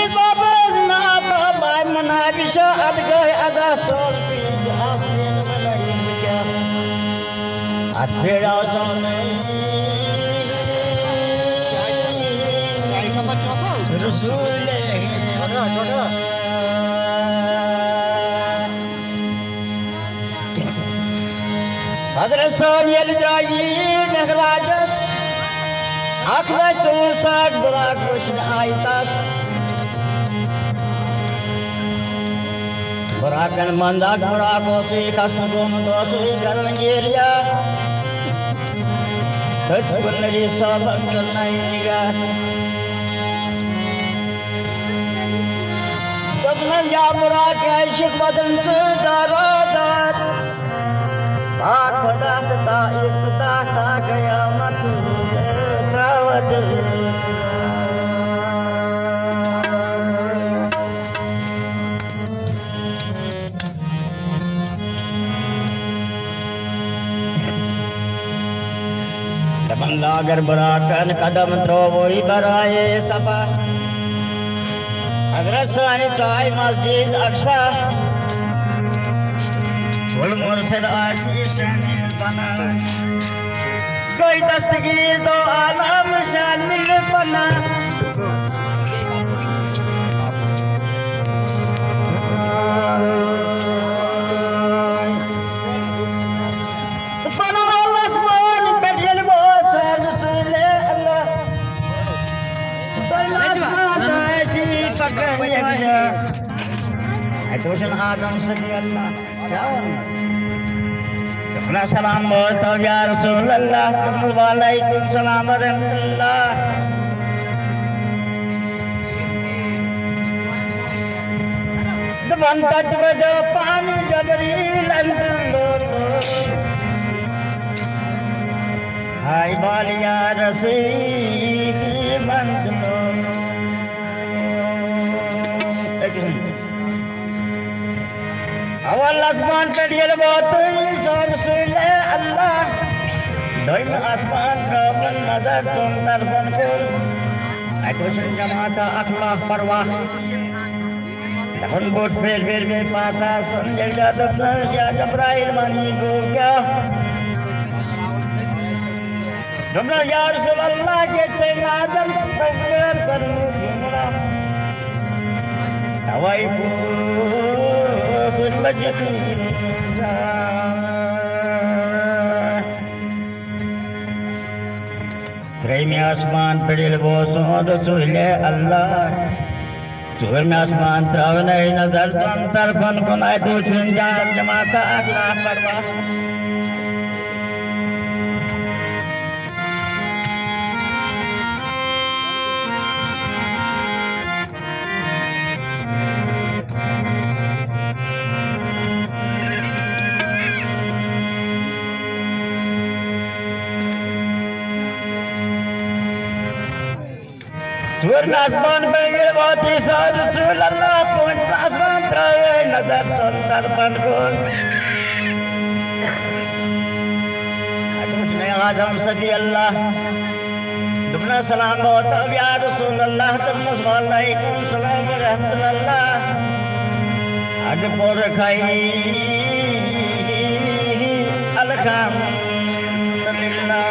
Hazret Samuel Ibrahim Mehrajas Akla Chusak Burak Rushin Aitas Burakan Mandak Burakosi Kasugum Dosu Karangiria Tajbunri Sabak Nainiga Dabna Ya Burak Aishik Badan Sudarazat Akhoda ta iqta ta qiyamat tawat Dabanda agar barakan kadam trovoi baraye safa Hazrat Sani Chai Masjid Aqsa والمرسل Ashish بنا کوئی دستگیر دو عالم شامل بنا بنا اللہ سبحانہ پجل بہت رسول اللہ دلنا آشیش پکر یکشا اتوشن آدم صلی اللہ अपना सलाम बोलता हूँ या रसूल अल्लाह वालेकुम सलाम रहमतुल्लाह दबन तज बजो पानी जबरील अंदलो हाय बालिया रसील मंदलो अवल आसमान पे दियल बहुत इंसान सुले अल्लाह दोइन आसमान राबन नजर तुम तरबन कुल ऐतोशन जमाता अखलाक परवाह दफन बोट फेल फेल में पाता सुन जगा दफन या जबराइल मानी को क्या जुमला या रसूल अल्लाह के चैन आजम तकबीर करूं जुमला हवाई Terima asman pedil bosan Rasul Allah. Terima asman terawai nazar tantar pun kunai tu senjata jemaah akhlak perwah. Suara asman panggil wati Rasul Allah pun asman terawai nazar tantar pun kun. Aduh senang Adam Sabi Allah. Dubna salam bahwa ya Rasul Allah temus walaikum salam warahmatullah. Ada por khai alhamdulillah.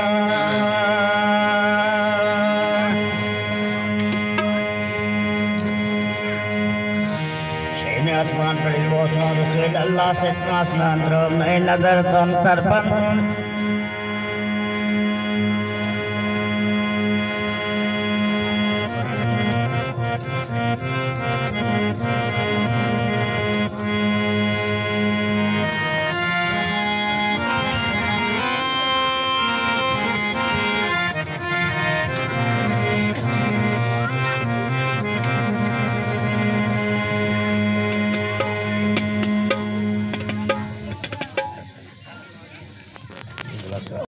आसमान पर बोसना रसूल अल्लाह से आसमान रो नहीं नजर तुम तरपन